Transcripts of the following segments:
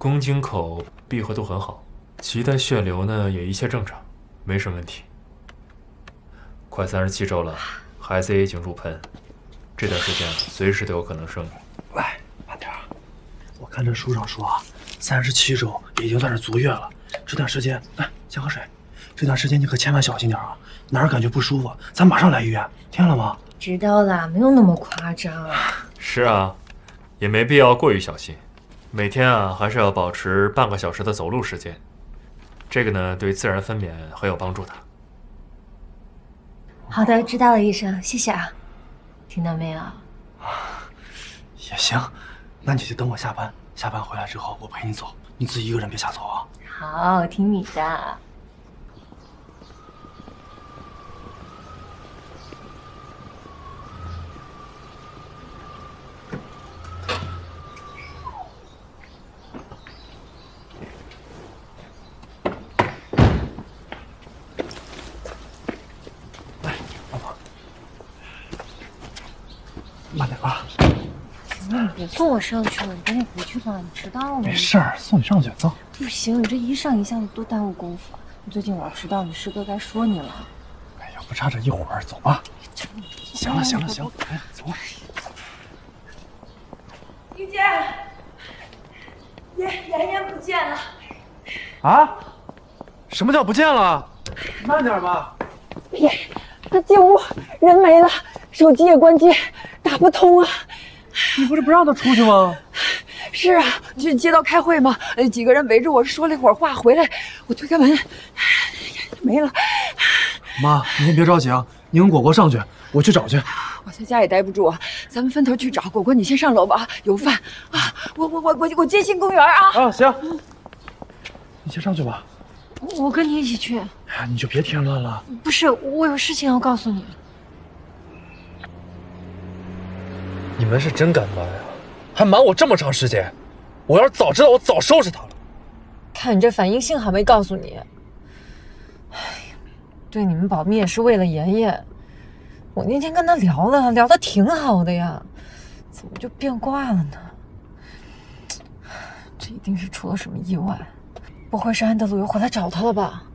宫颈口闭合度很好，脐带血流呢也一切正常，没什么问题。快37周了，孩子也已经入盆，这段时间随时都有可能生。 喂，慢点，我看这书上说啊，37周已经算是足月了。这段时间，来先喝水。这段时间你可千万小心点啊，哪儿感觉不舒服，咱马上来医院，听了吗？ 知道了，没有那么夸张。 是啊，也没必要过于小心。每天啊，还是要保持半个小时的走路时间，这个呢，对自然分娩很有帮助的。 好的，知道了，医生，谢谢啊。听到没有？ 也行，那你就等我下班，下班回来之后我陪你走，你自己一个人别瞎走啊。 好，听你的。 慢点吧。 你别送我上去了，你赶紧回去吧，你迟到了。 没事儿，送你上去，走。 不行，你这一上一下子多耽误功夫。你最近老迟到，你师哥该说你了。 哎呀，不差这一会儿，走吧。行了，行了，行了，哎，走。 玉姐，妍妍不见了。 啊？什么叫不见了？慢点吧。 他进屋，人没了，手机也关机，打不通啊。 你不是不让他出去吗？ 是啊，去街道开会嘛，几个人围着我说了一会儿话，回来我推开门，没了。 妈，你先别着急啊，你跟果果上去，我去找去。 我在家也待不住啊，咱们分头去找。果果，你先上楼吧，有饭啊。我接新公园啊。 啊，行，你先上去吧。 我跟你一起去。 哎呀，你就别添乱了。 不是，我有事情要告诉你。 你们是真敢瞒呀，还瞒我这么长时间。我要是早知道，我早收拾他了。 看你这反应，幸好没告诉你。哎呀，对你们保密也是为了妍妍。我那天跟他聊得挺好的呀，怎么就变卦了呢？这一定是出了什么意外，不会是安德鲁又回来找他了吧？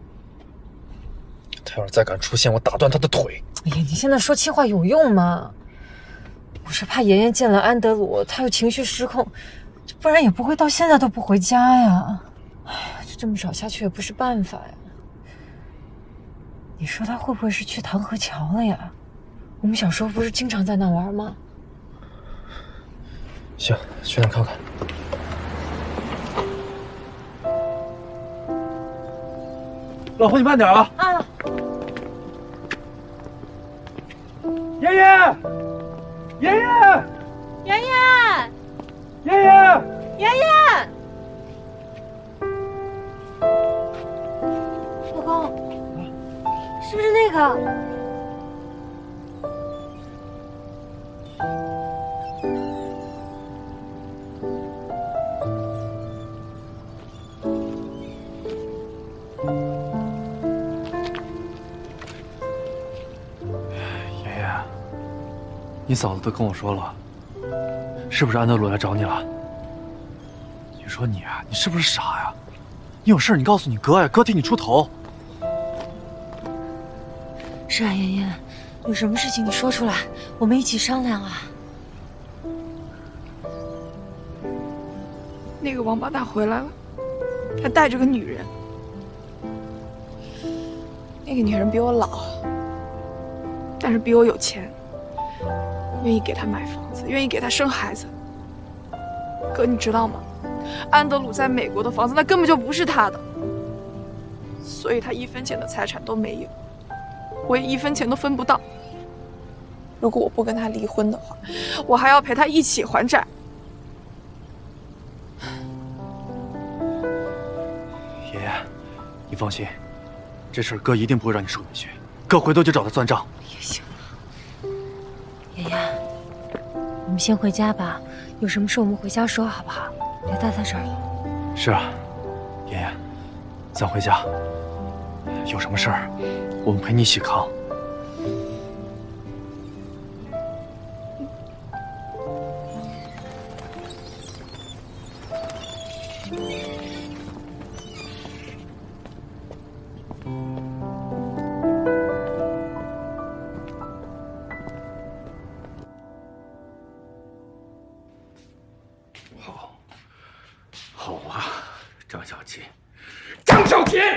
他要是再敢出现，我打断他的腿。 哎呀，你现在说气话有用吗？我是怕妍妍见了安德鲁，他又情绪失控，不然也不会到现在都不回家呀。哎呀，这么找下去也不是办法呀。你说他会不会是去唐河桥了呀？我们小时候不是经常在那玩吗？ 行，去那看看。老婆，你慢点啊！ 啊！ 妍妍，妍妍， 妍妍， 妍妍， 妍妍，老公，是不是那个？ 你嫂子都跟我说了，是不是安德鲁来找你了？你说你啊，你是不是傻呀？你有事你告诉你哥呀，哥替你出头。 是啊，妍妍，有什么事情你说出来，我们一起商量啊。 那个王八蛋回来了，还带着个女人。那个女人比我老，但是比我有钱。愿意给他买房子，愿意给他生孩子。哥，你知道吗？安德鲁在美国的房子，那根本就不是他的，所以他一分钱的财产都没有，我也一分钱都分不到。如果我不跟他离婚的话，我还要陪他一起还债。 爷爷，你放心，这事儿哥一定不会让你受委屈。哥回头就找他算账。 也行。妍妍，我们先回家吧，有什么事我们回家说好不好？别待在这儿了。 是啊，爷爷，咱回家。有什么事儿，我们陪你一起扛。 好，好啊，张小琴，张小琴，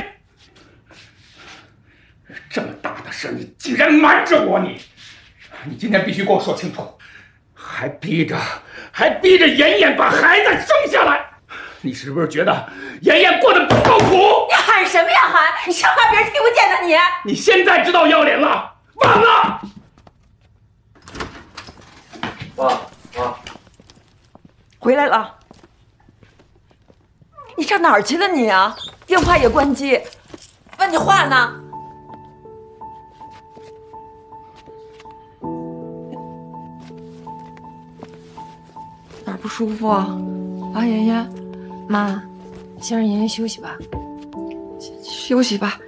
这么大的事你竟然瞒着我，你今天必须给我说清楚，还逼着妍妍把孩子生下来，你是不是觉得妍妍过得不够苦？ 你喊什么呀喊？你生怕别人听不见呢你！ 你现在知道要脸了，晚了。 妈， 回来了。你上哪儿去了你啊？电话也关机，问你话呢。哪儿不舒服啊？啊，妍妍， 妈，先让妍妍休息吧。 休息吧。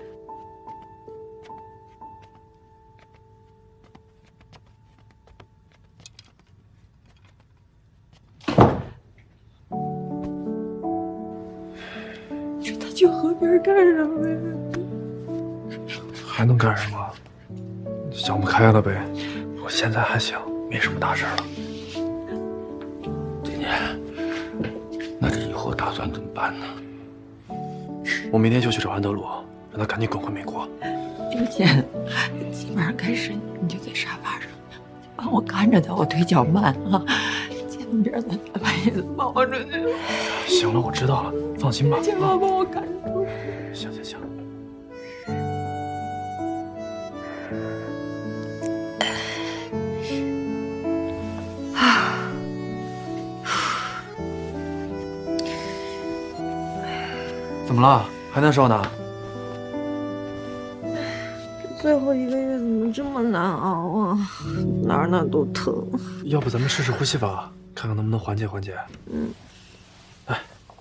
他去河边干什么呀？ 还能干什么？想不开了呗。我现在还行，没什么大事了。 今年，那这以后打算怎么办呢？ 我明天就去找安德鲁，让他赶紧滚回美国。 刘健，今晚上开始你就在沙发上，帮我看着他，我腿脚慢啊，千万别让他大半夜的跑出去。 行了，我知道了，放心吧。 千万帮我看住。 行。怎么了？还难受呢？ 最后1个月怎么这么难熬啊？哪儿都疼。 要不咱们试试呼吸法，看看能不能缓解缓解。来，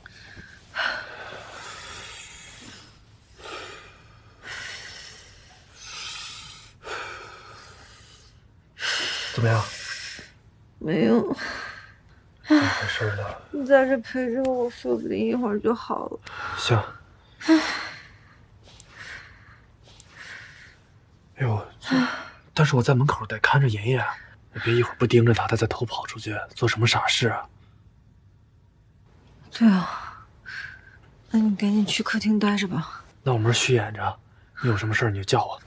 怎么样？ 没有， 怎么回事呢？ 你在这陪着我，说不定一会儿就好了。 行。哎呦，但是我在门口得看着妍妍，我别一会儿不盯着她，她再偷跑出去做什么傻事啊？ 对啊，那你赶紧去客厅待着吧。 那我们虚掩着，你有什么事儿你就叫我。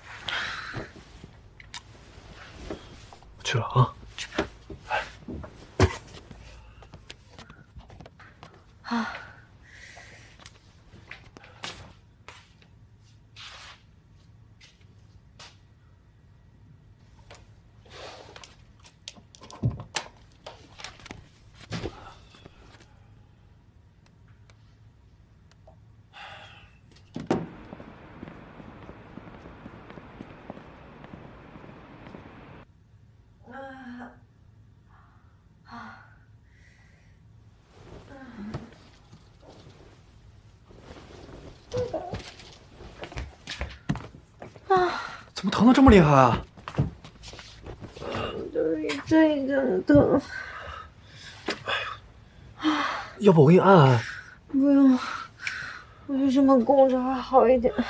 我去了啊。去吧。 啊。 怎么疼得这么厉害啊？ 就是一阵一阵的疼。 要不我给你按按？ 不用，我就这么供着会好一点。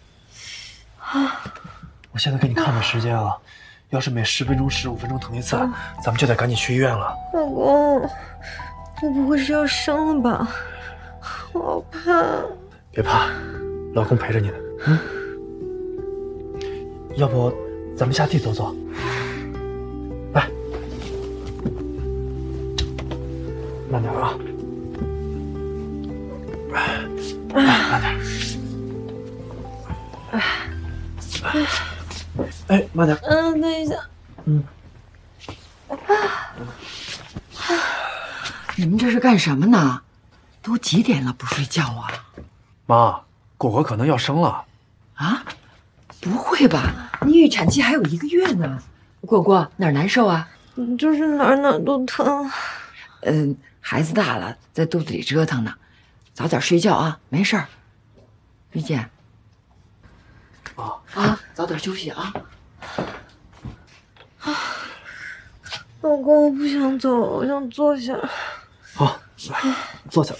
我现在给你看看时间啊，要是每10分钟、15分钟疼一次，咱们就得赶紧去医院了。 老公，我不会是要生了吧？我好怕。 别怕，老公陪着你呢。要不咱们下地走走？来，慢点啊！慢点。哎，慢点。 等一下。 你们这是干什么呢？都几点了，不睡觉啊？ 妈，果果可能要生了。 啊？不会吧？你预产期还有1个月呢。果果哪儿难受啊？ 就是哪都疼。 孩子大了，在肚子里折腾呢，早点睡觉啊，没事儿。玉健。啊，早点休息啊。 老公，我不想走，我想坐下。 好，来，坐下来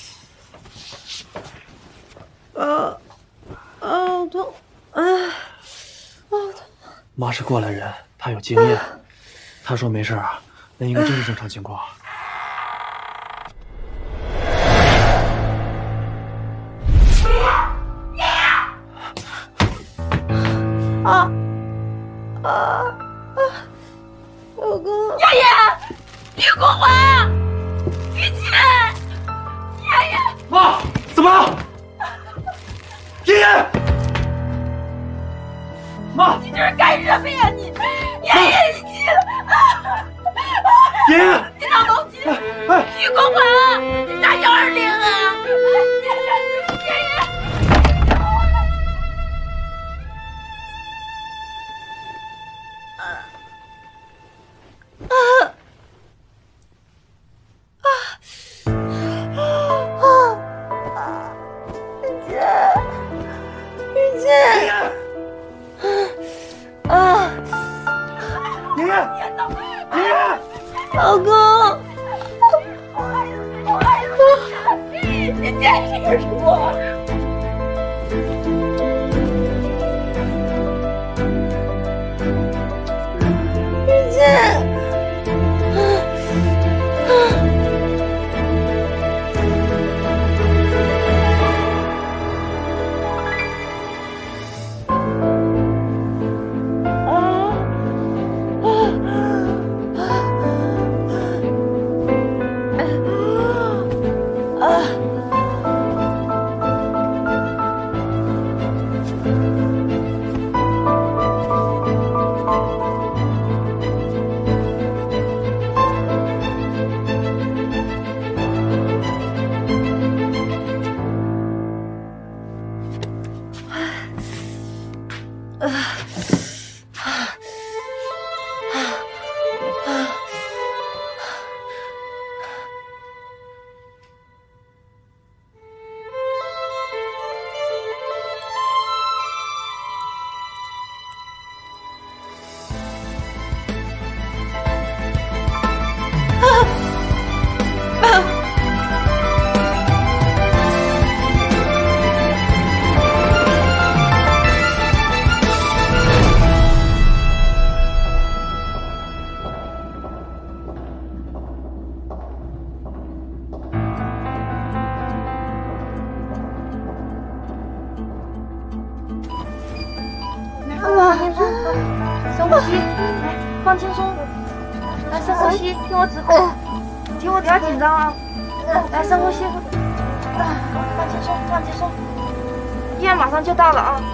啊。好痛！好痛！妈是过来人，她有经验。她说没事啊，那应该真是正常情况。 李国华，雨姐，爷爷， 妈，怎么了？爷爷，妈， 你这是干什么呀你？爷爷，你起来！ 爷爷， 你老东西，李国华，你咋120啊？爷爷。 老公，我爱你，你坚持住！雨姐。 深呼吸，来，放轻松，来深呼吸，听我指挥，听我，不要紧张啊，来深呼吸，放轻松，放轻松，医院马上就到了啊。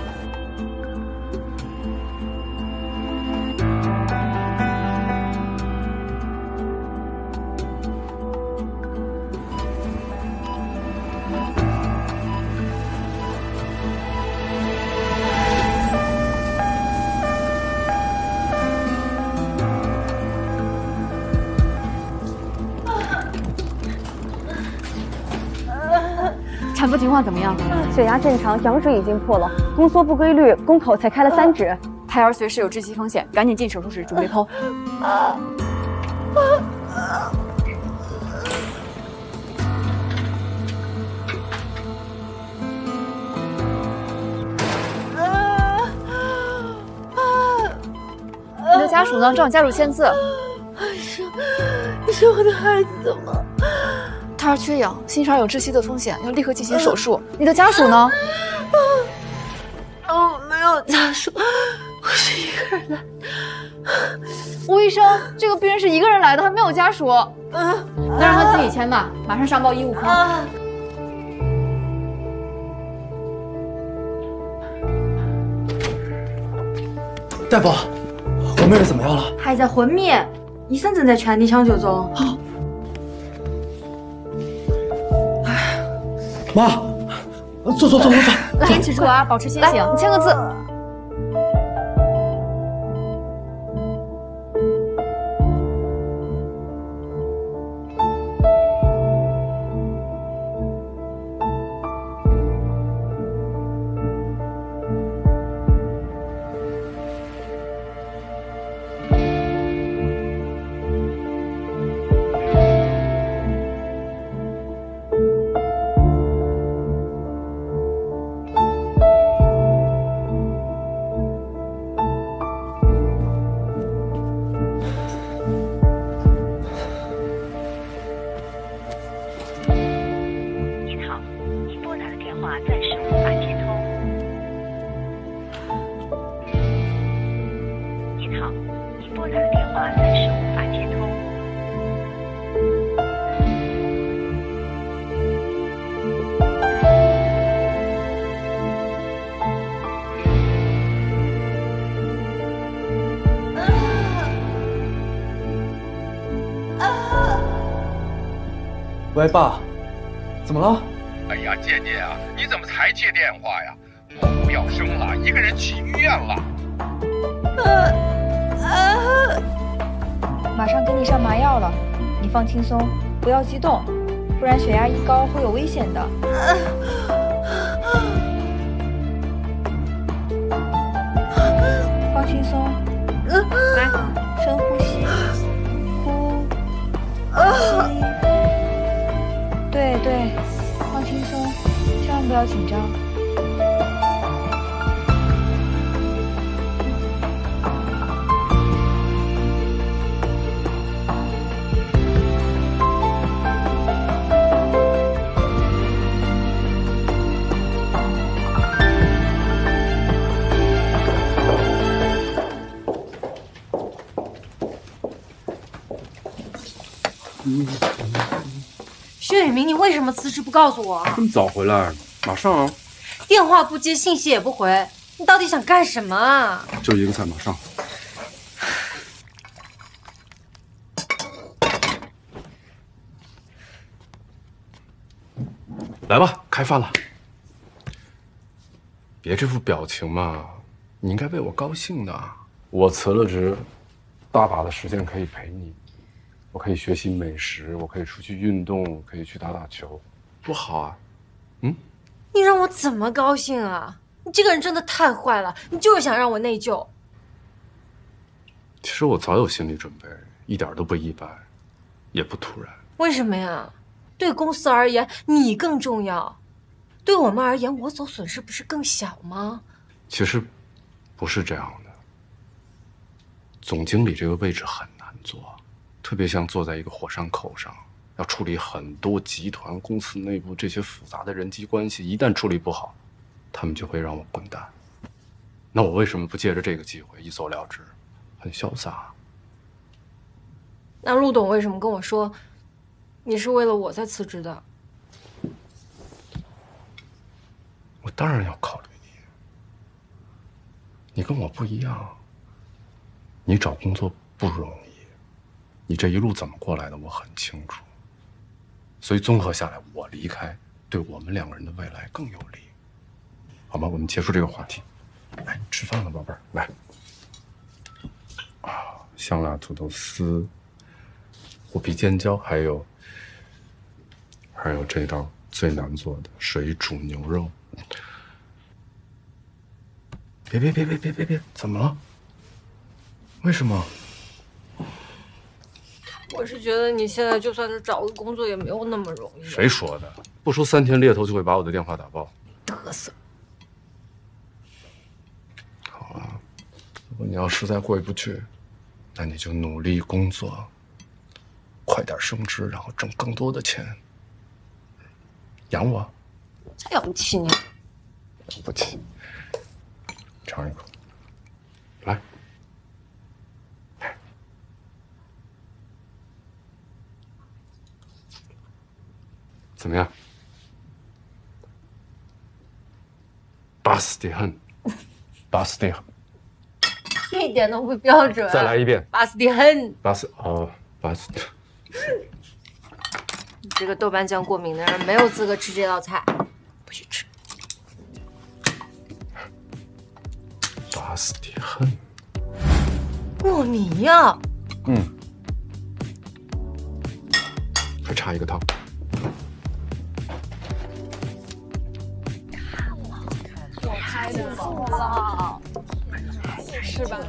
产妇情况怎么样？血压正常，羊水已经破了，宫缩不规律，宫口才开了3指，胎儿随时有窒息风险，赶紧进手术室准备剖。你的家属呢？正好加入签字。 医生，我的孩子怎么？ 胎儿缺氧，心上有窒息的风险，要立刻进行手术。你的家属呢？ 我没有家属，我是一个人来。 吴医生，这个病人是一个人来的，还没有家属。那让他自己签吧，马上上报医务科。 大夫，我妹妹怎么样了？ 还在昏迷，医生正在全力抢救中。 妈，坐。 坚持住啊，保持清醒。你签个字。 喂，爸，怎么了？ 哎呀，姐姐啊，你怎么才接电话呀？伯母要生了，一个人去医院了。 马上给你上麻药了，你放轻松，不要激动，不然血压一高会有危险的。放轻松，来，深呼吸，呼，吸。对对，放轻松，千万不要紧张。 薛雨明，你为什么辞职不告诉我？ 这么早回来，马上啊！ 电话不接，信息也不回，你到底想干什么啊？ 就一个菜，马上。来吧，开饭了。别这副表情嘛，你应该为我高兴的。我辞了职，大把的时间可以陪你。我可以学习美食，我可以出去运动，可以去打打球，多好啊！嗯， 你让我怎么高兴啊？你这个人真的太坏了，你就是想让我内疚。 其实我早有心理准备，一点都不意外，也不突然。 为什么呀？对公司而言，你更重要；对我们而言，我走损失不是更小吗？ 其实不是这样的。总经理这个位置很难做。特别像坐在一个火山口上，要处理很多集团公司内部这些复杂的人际关系，一旦处理不好，他们就会让我滚蛋。那我为什么不借着这个机会一走了之？很潇洒。 那陆董为什么跟我说，你是为了我才辞职的？ 我当然要考虑你。你跟我不一样，你找工作不容易。你这一路怎么过来的，我很清楚。所以综合下来，我离开对我们两个人的未来更有利，好吗？我们结束这个话题。来，吃饭了，宝贝儿，来。啊，香辣土豆丝、虎皮尖椒，还有这道最难做的水煮牛肉。别，怎么了？为什么？ 我是觉得你现在就算是找个工作也没有那么容易。 谁说的？不出3天猎头就会把我的电话打爆。 嘚瑟。 好啊，如果你要实在过意不去，那你就努力工作，快点升职，然后挣更多的钱，养我。 才养不起你。 养不起。尝一口，来。怎么样？巴斯蒂亨，巴斯蒂亨， 一点都不标准。 再来一遍。 巴斯蒂亨。 巴斯。 你这个豆瓣酱过敏的人没有资格吃这道菜，不许吃。 巴斯蒂亨。 过敏呀？ 还差一个汤。 是吧？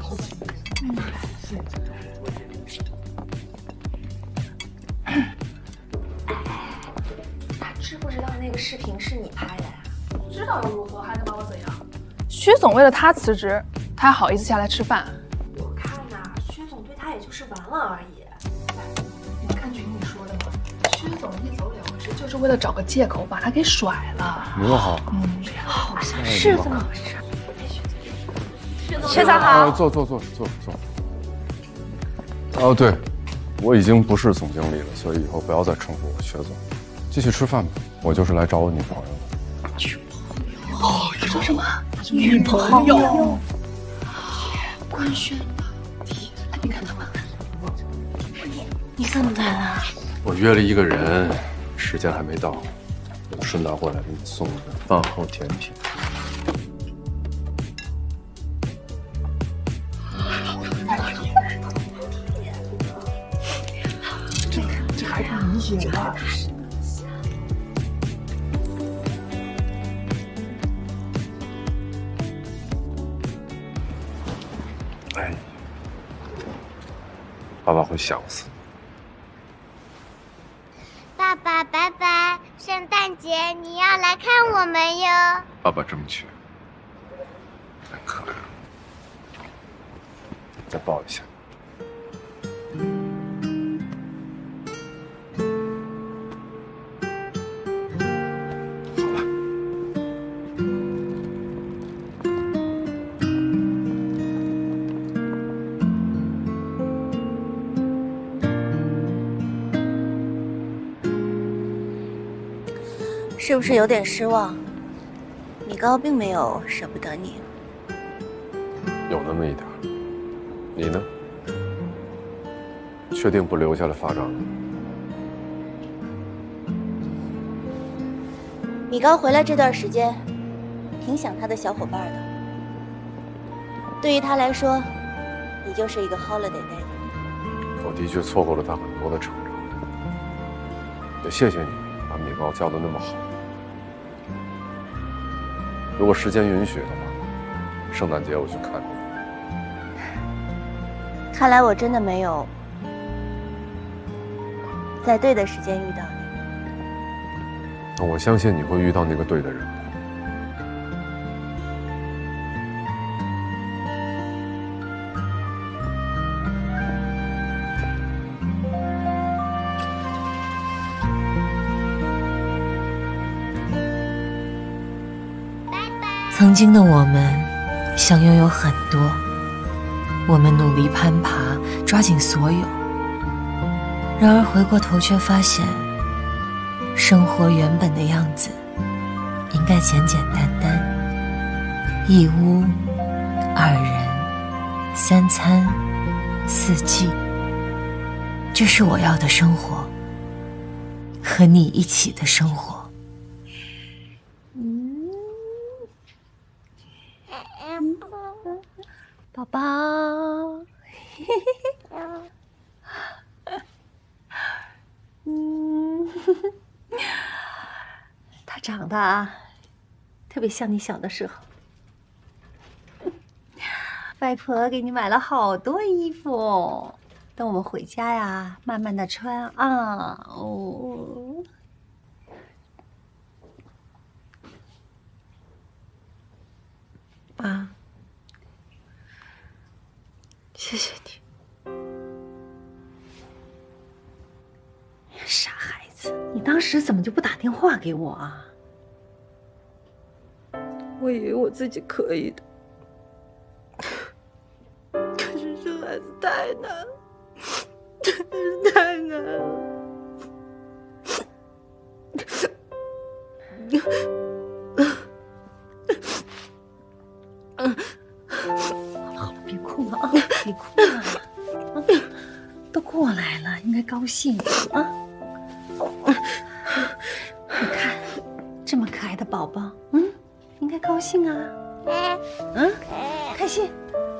知不知道那个视频是你拍的呀？ 知道又如何？还能把我怎样？薛总为了他辞职，他还好意思下来吃饭？ 我看呐，薛总对他也就是玩玩而已。 你看群里说的嘛，薛总一走了之，就是为了找个借口把他给甩了。 你们好。 好像是这么回事。 薛总好。 坐。哦，对，我已经不是总经理了，所以以后不要再称呼我薛总。继续吃饭吧，我就是来找我女朋友的。 女朋友？你说什么？女朋友？官宣了！你看他们，你怎么来了？ 我约了一个人， 时间还没到，我就顺道过来给你送一个饭后甜品。 这还不明显吗？ 哎，爸爸会想死。 爸爸，拜拜！圣诞节你要来看我们哟。 爸爸争取。太可爱了，再抱一下。 是不是有点失望？米高并没有舍不得你。 有那么一点。你呢？确定不留下来罚站？ 米高回来这段时间，挺想他的小伙伴的。对于他来说，你就是一个 holiday daddy。 我的确错过了他很多的成长，也谢谢你把米高教得那么好。如果时间允许的话，圣诞节我去看你。 看来我真的没有在对的时间遇到你。 我相信你会遇到那个对的人。 曾经的我们想拥有很多，我们努力攀爬，抓紧所有。然而回过头却发现，生活原本的样子应该简简单单，一屋二人三餐四季，这是我要的生活，和你一起的生活。宝宝，他长得啊，特别像你小的时候。外婆给你买了好多衣服，等我们回家呀，慢慢的穿啊。哦，妈。谢谢你，傻孩子，你当时怎么就不打电话给我啊？ 我以为我自己可以的，可是生孩子太难了，真的是太难了。 好了，别哭了啊！别哭了，都过来了，应该高兴啊！你看，这么可爱的宝宝，应该高兴啊！开心。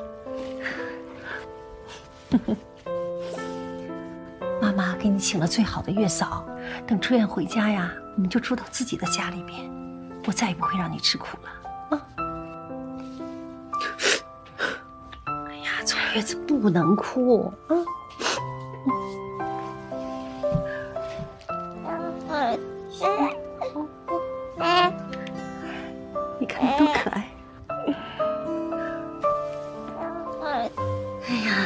妈妈给你请了最好的月嫂，等出院回家呀，我们就住到自己的家里边，我再也不会让你吃苦了啊！哎呀，坐月子不能哭啊！你看你多可爱！哎呀！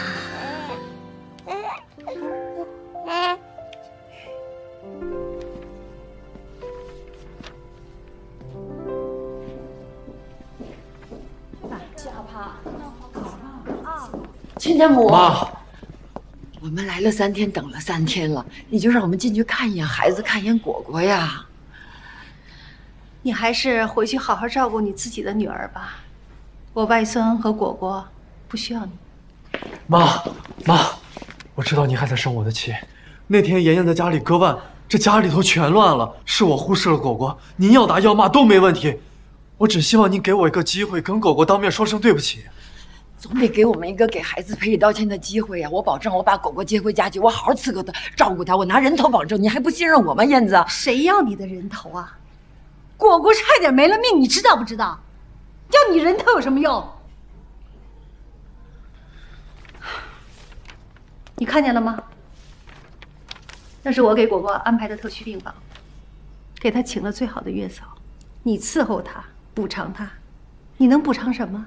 亲家母， 妈， 我们来了3天，等了3天了，你就让我们进去看一眼孩子，看一眼果果呀。 你还是回去好好照顾你自己的女儿吧，我外孙和果果不需要你。 妈，我知道你还在生我的气。那天妍妍在家里割腕， 这家里头全乱了，是我忽视了果果，您要打要骂都没问题。我只希望您给我一个机会，跟果果当面说声对不起。 总得给我们一个给孩子赔礼道歉的机会呀！我保证，我把果果接回家去，我好好伺候她，照顾她，我拿人头保证。你还不信任我吗，燕子？ 谁要你的人头啊？果果差点没了命，你知道不知道？要你人头有什么用？你看见了吗？那是我给果果安排的特需病房，给她请了最好的月嫂，你伺候她，补偿她，你能补偿什么？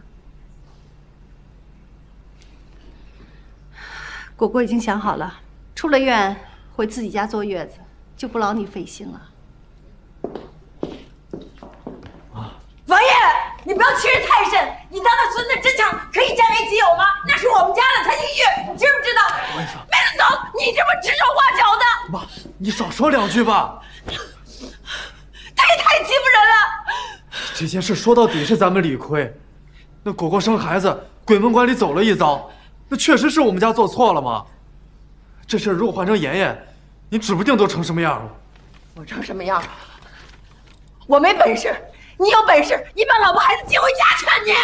果果已经想好了，出了院回自己家坐月子，就不劳你费心了。 王爷，你不要欺人太甚！你当那孙子真抢可以占为己有吗？那是我们家的，才一月，你知不知道？ 不好意思， 没得走，你这么指手画脚的！ 妈，你少说两句吧。 他也太欺负人了。 这件事说到底是咱们理亏，那果果生孩子鬼门关里走了一遭，那确实是我们家做错了吗？这事如果换成妍妍，你指不定都成什么样了。 我成什么样？我没本事。你有本事，你把老婆孩子接回家去！你。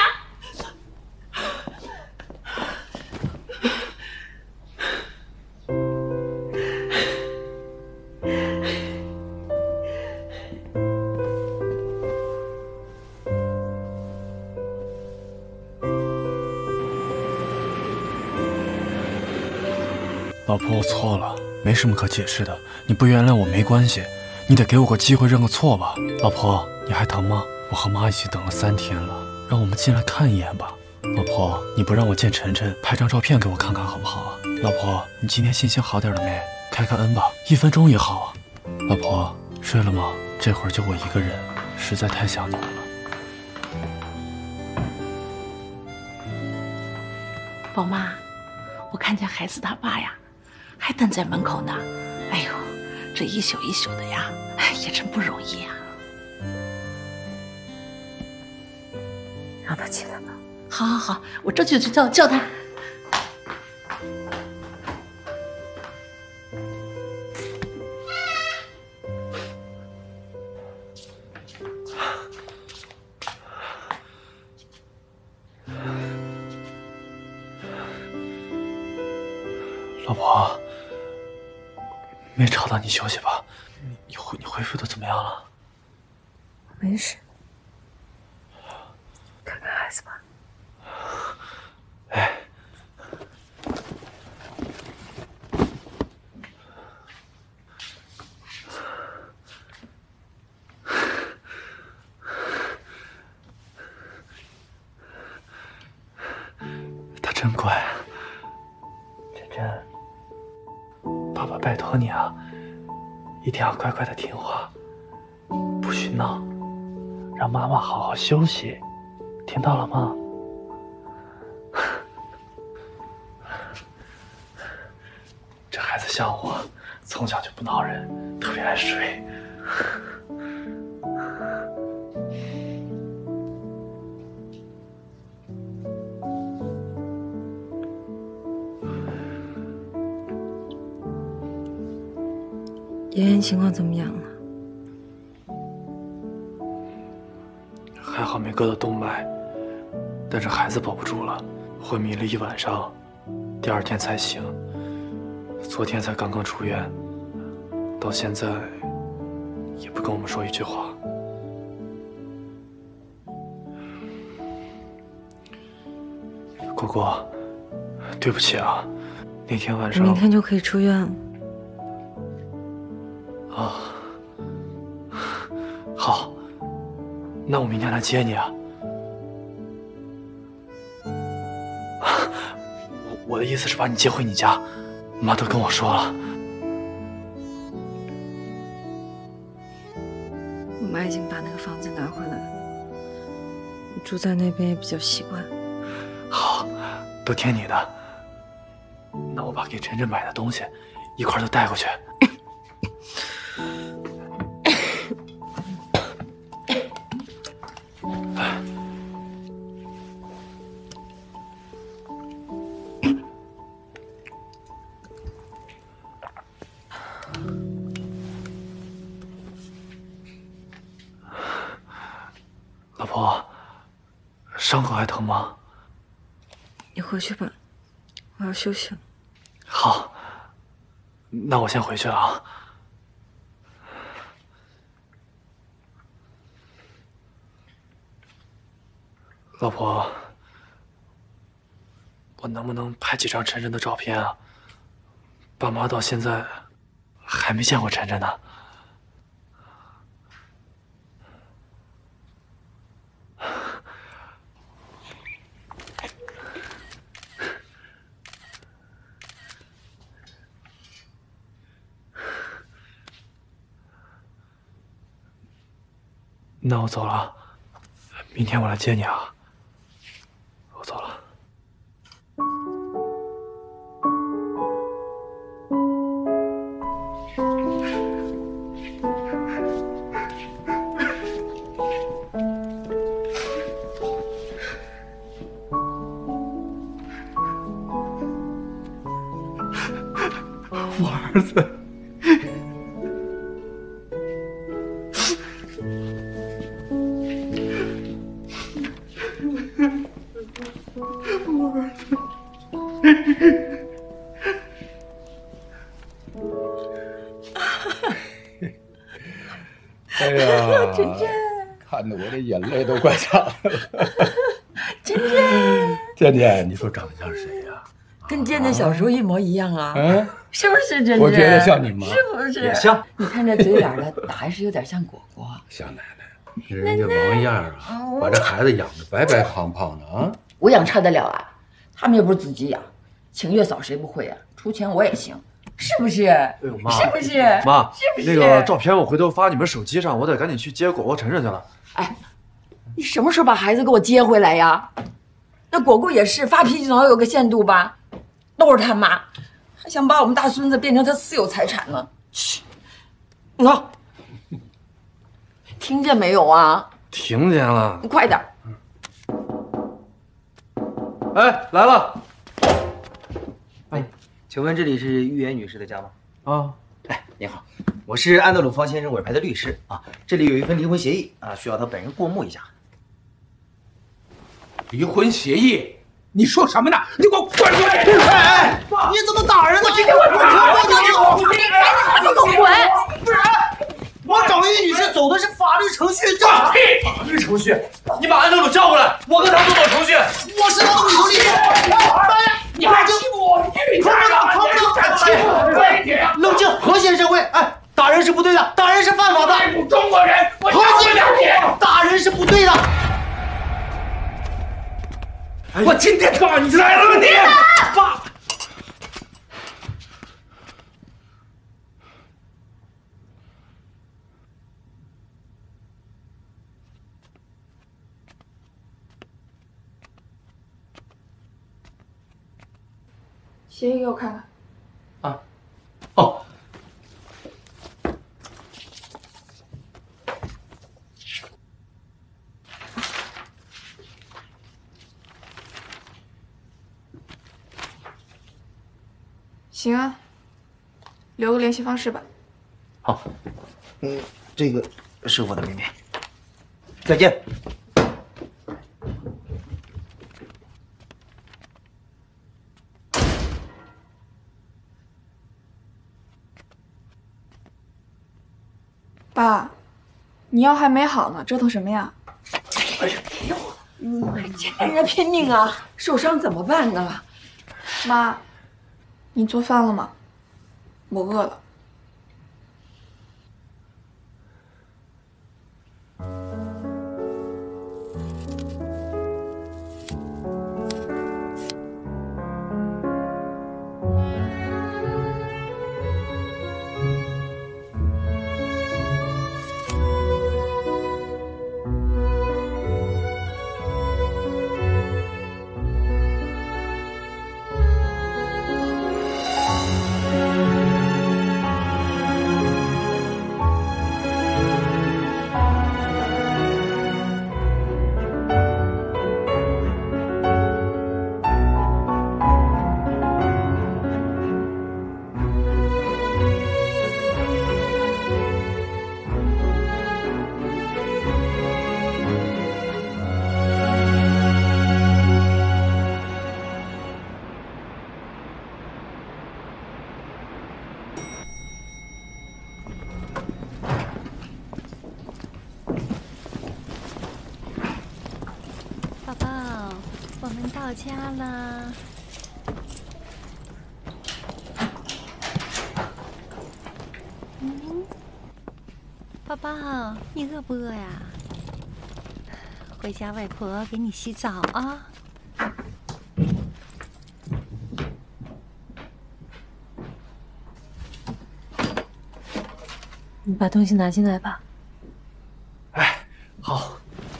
老婆，我错了，没什么可解释的，你不原谅我没关系，你得给我个机会认个错吧。老婆，你还疼吗？我和妈一起等了3天了，让我们进来看一眼吧。老婆，你不让我见晨晨，拍张照片给我看看好不好啊？老婆，你今天心情好点了没？开个恩吧，1分钟也好啊。老婆，睡了吗？这会儿就我一个人，实在太想你了。 宝妈，我看见孩子他爸呀，还等在门口呢。哎呦，这一宿一宿的呀，也真不容易呀。 让他起来吧。 好好好，我这就去叫他。 老婆，没吵到你休息吧？你恢复的怎么样了？ 没事，看看孩子吧。 哎，他真乖。晨晨，爸爸拜托你啊，一定要乖乖的听话，不许闹，让妈妈好好休息，听到了吗？这孩子像我，从小就不闹人，特别爱睡。 妍妍情况怎么样了？ 还好没割到动脉，但是孩子保不住了，昏迷了1晚上，第2天才醒。昨天才刚刚出院，到现在也不跟我们说一句话。果果，对不起啊，那天晚上。 明天就可以出院了。 啊，好，那我明天来接你啊。我的意思是把你接回你家，妈都跟我说了。 我妈已经把那个房子拿回来了，住在那边也比较习惯。 好，都听你的。那我把给晨晨买的东西一块儿都带过去。 伤口还疼吗？ 你回去吧，我要休息了。 好，那我先回去了啊。老婆，我能不能拍几张晨晨的照片啊？爸妈到现在还没见过晨晨呢。那我走了，明天我来接你啊。我走了。 我儿子。 哎呀， 晨晨， 看得我这眼泪都快下来了。 晨晨， 健健，你说长得像谁呀？ 跟健健小时候一模一样啊！ 嗯， 是不是晨晨？ 我觉得像你妈， 是不是？ 也像。 你看这嘴脸的，打还是有点像果果。 像奶奶，人家王样啊，把这孩子养得白白胖胖的啊。 我养差得了啊？他们又不是自己养，请月嫂谁不会啊？出钱我也行。是不是？哎呦妈！ 是不是？ 妈， 是不是？ 那个照片我回头发你们手机上，我得赶紧去接果果晨晨去了。 哎，你什么时候把孩子给我接回来呀？那果果也是发脾气总要有个限度吧？都是他妈，还想把我们大孙子变成他私有财产呢。嘘，你走，听见没有啊？ 听见了。 你快点。 哎，来了。 哎，请问这里是玉妍女士的家吗？ 啊， 哎，您好，我是安德鲁方先生委派的律师啊。这里有一份离婚协议啊，需要他本人过目一下。 离婚协议？你说什么呢？你给我滚出去！ 哎，你怎么打人呢？ 我今天我你滚！不然我找玉女士走的是法律程序。 放屁！ 法律程序？你把安德鲁叫过来，我跟他都走程序。 我是他的女力。 你还欺负我女家人？ 冷静，和谐社会。哎，打人是不对的，打人是犯法的。 爱护中国人，我饶不了你。 打人是不对的。 我今天告你来了，你爸。 协议给我看看。 啊，哦。 行啊，留个联系方式吧。 好，这个是我的妹妹。再见。 爸，你药还没好呢，折腾什么呀？ 哎呀，别我，人家拼命啊，受伤怎么办呢？ 妈，你做饭了吗？我饿了。 到家了。宝宝，你饿不饿呀？回家外婆给你洗澡啊。 你把东西拿进来吧。 哎，好。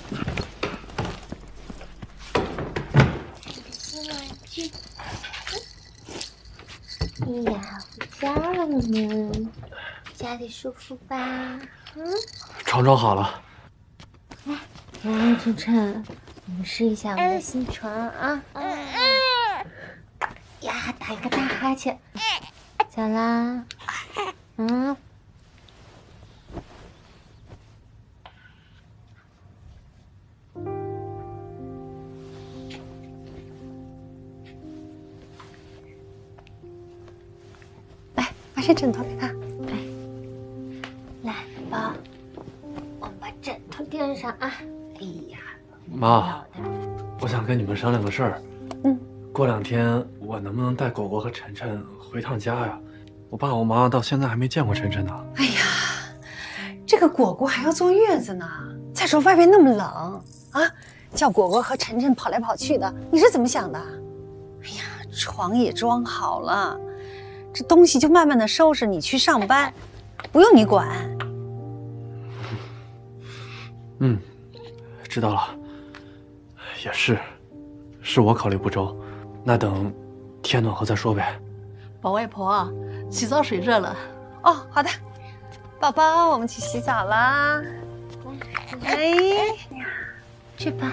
你呀，回家了呢，家里舒服吧？ 床装好了。 来，晨晨，我们试一下我们的新床啊。呀，打一个大哈欠。咋啦？ 把这枕头给他。 来，宝，我们把枕头垫上啊。哎呀， 妈，我想跟你们商量个事儿。过2天我能不能带果果和晨晨回趟家呀？我爸我妈到现在还没见过晨晨呢。 哎呀，这个果果还要坐月子呢。再说外边那么冷啊，叫果果和晨晨跑来跑去的，你是怎么想的？哎呀，床也装好了，这东西就慢慢的收拾，你去上班，不用你管。 知道了。也是我考虑不周。那等天暖和再说呗。 宝外婆，洗澡水热了。哦，好的。宝宝，我们去洗澡啦。哎， 去吧。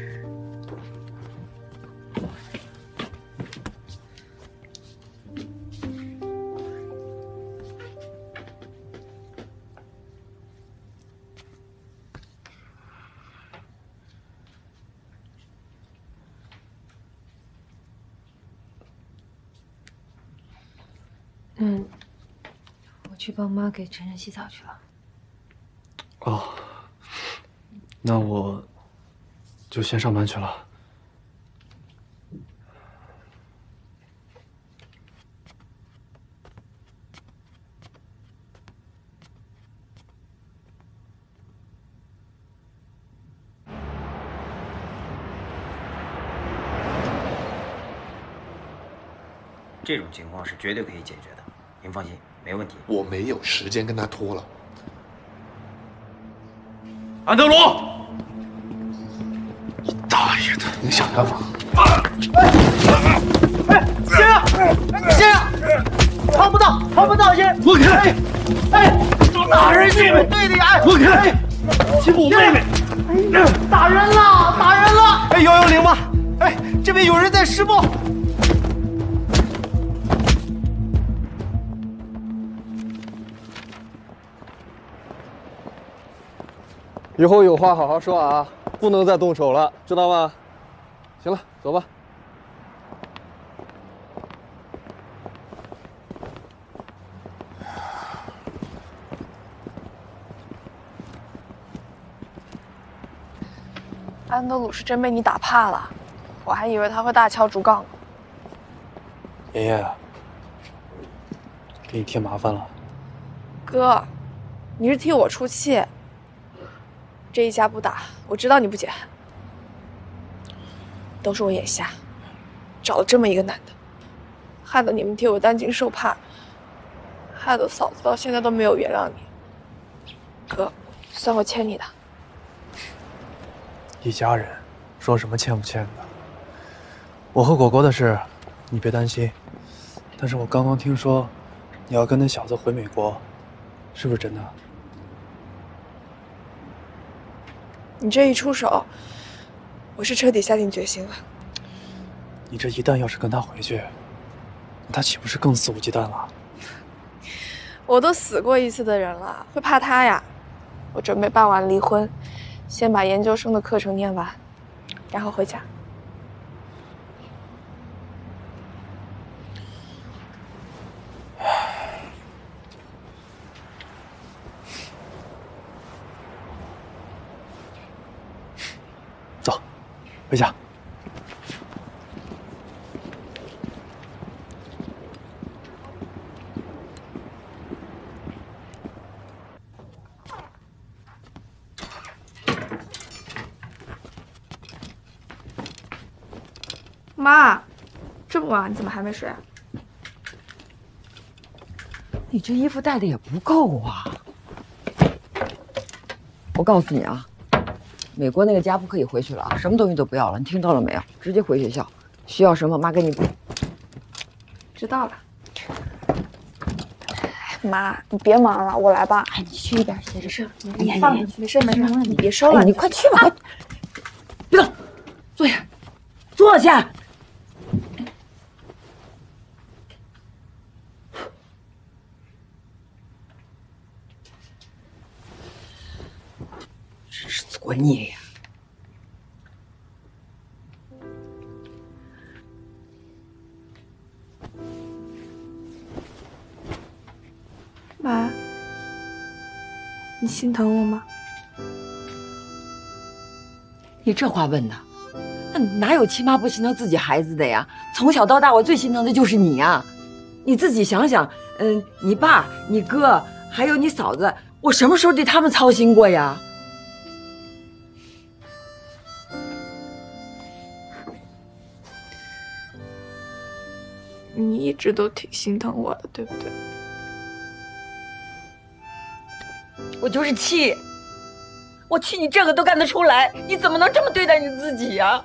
我去帮妈给晨晨洗澡去了。 哦，那我就先上班去了。 这种情况是绝对可以解决的，您放心，没问题。 我没有时间跟他拖了。 安德鲁， 你大爷的！你想干嘛？ 先生，碰不到，先躲开！打人是不对的呀！躲开！欺负我妹妹！打人了！哎，110吗？哎，这边有人在施暴。 以后有话好好说啊，不能再动手了，知道吗？行了，走吧。 安德鲁是真被你打怕了，我还以为他会大敲竹杠呢。 爷爷，给你添麻烦了。 哥，你是替我出气。这一下不打，我知道你不解恨，都是我眼瞎，找了这么一个男的，害得你们替我担惊受怕，害得嫂子到现在都没有原谅你。哥，算我欠你的。 一家人，说什么欠不欠的？我和果果的事，你别担心。但是我刚刚听说，你要跟那小子回美国，是不是真的？ 你这一出手，我是彻底下定决心了。 你这一旦要是跟他回去，那他岂不是更肆无忌惮了？ 我都死过一次的人了，会怕他呀？我准备办完离婚，先把研究生的课程念完，然后回家。 走，回家。 妈，这么晚你怎么还没睡啊？ 你这衣服带的也不够啊！我告诉你啊，美国那个家不可以回去了啊，什么东西都不要了，你听到了没有？直接回学校，需要什么妈给你补。 知道了。妈，你别忙了，我来吧。 哎，你去一边歇着。 是，你放下去，没事没事，你别收了。 你快去吧，快！别动，坐下，坐下。真是作孽呀！ 妈，你心疼我吗？ 你这话问的，那哪有亲妈不心疼自己孩子的呀？从小到大，我最心疼的就是你呀！你自己想想，你爸、你哥还有你嫂子，我什么时候对他们操心过呀？ 你一直都挺心疼我的，对不对？ 我就是气，我气你这个都干得出来，你怎么能这么对待你自己呀？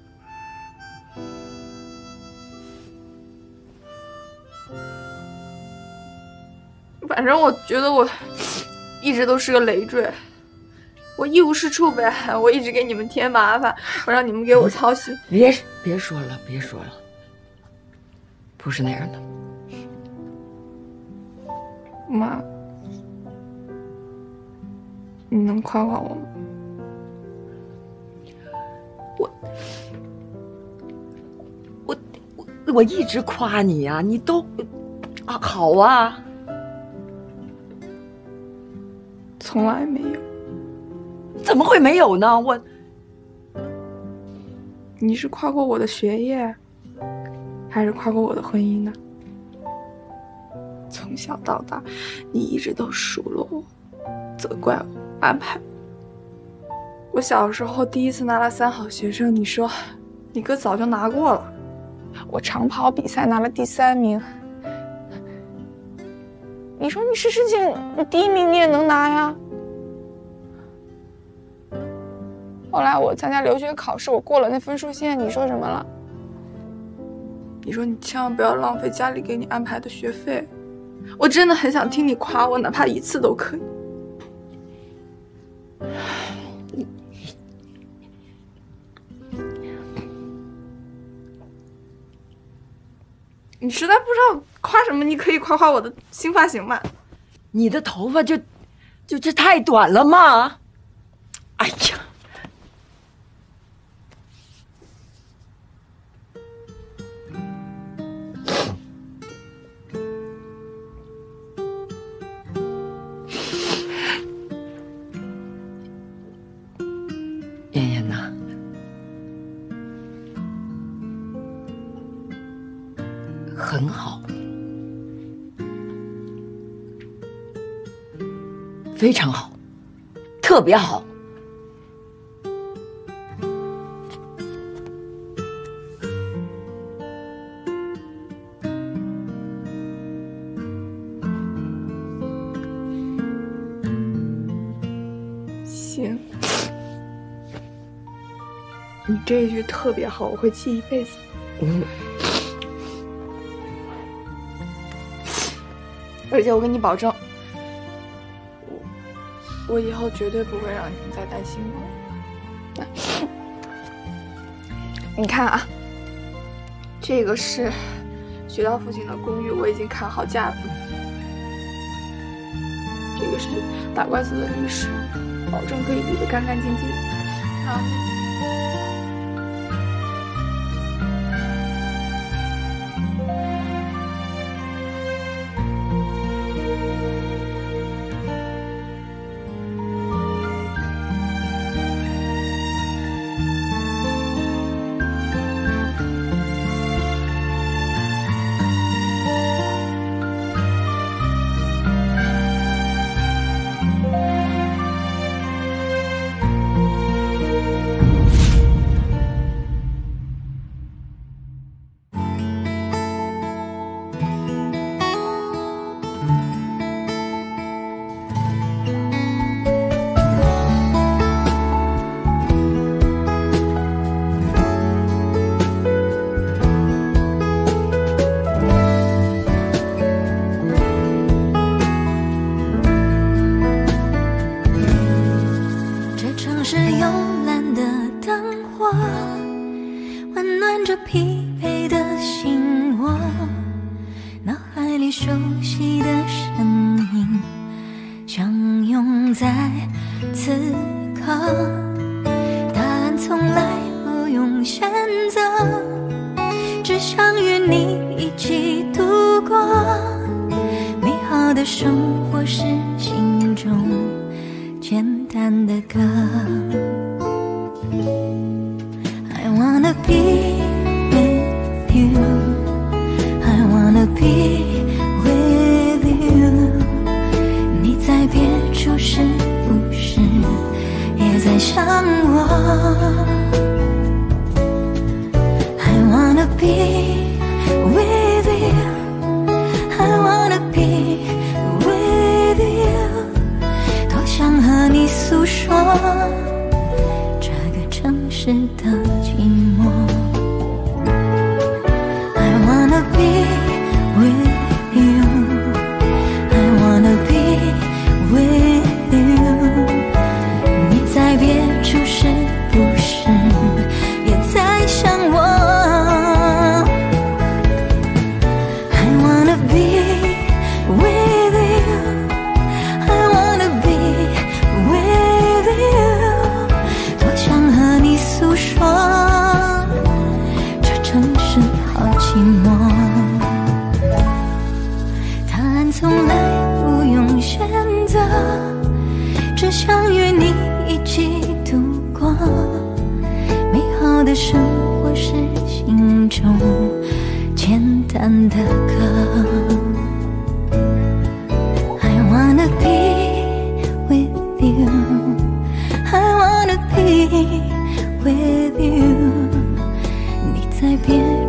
反正我觉得我一直都是个累赘，我一无是处呗，我一直给你们添麻烦，我让你们给我操心。 别说了，别说了，不是那样的。 妈，你能夸夸我吗？ 我一直夸你呀，你都啊好啊， 从来没有。 怎么会没有呢？ 你是夸过我的学业，还是夸过我的婚姻呢？从小到大，你一直都数落我，责怪我，安排我。我小时候第一次拿了3好学生，你说你哥早就拿过了。我长跑比赛拿了第3名，你说你是世界第1名你也能拿呀？后来我参加留学考试，我过了那分数线，你说什么了？你说你千万不要浪费家里给你安排的学费。我真的很想听你夸我，哪怕1次都可以。你实在不知道夸什么，你可以夸夸我的新发型嘛。 你的头发就这太短了嘛！哎呀！妍妍呐，很好，非常好，特别好。 行，你这一句特别好，我会记一辈子。而且我跟你保证，我以后绝对不会让你们再担心我。你看啊，这个是学校附近的公寓，我已经看好价子了。这个是打官司的律师，保证可以理得干干净净。然后放在此刻，答案从来不用选择，只想与你一起度过。美好的生活是心中简单的歌。I wanna be with you, I wanna be with you。 你在别处是不是也在想我？ I wanna be with you, I wanna be with you。 多想和你诉说这个城市的寂寞。 I wanna be with you, I wanna be with you。 你在别处是不是也在想我？ I wanna be with you, I wanna be with you。 多想和你诉说这城市好寂寞。答案从来不用选择，只想与你一起度过。美好的生活是心中简单的歌。I wanna be with you, I wanna be with you。 你在别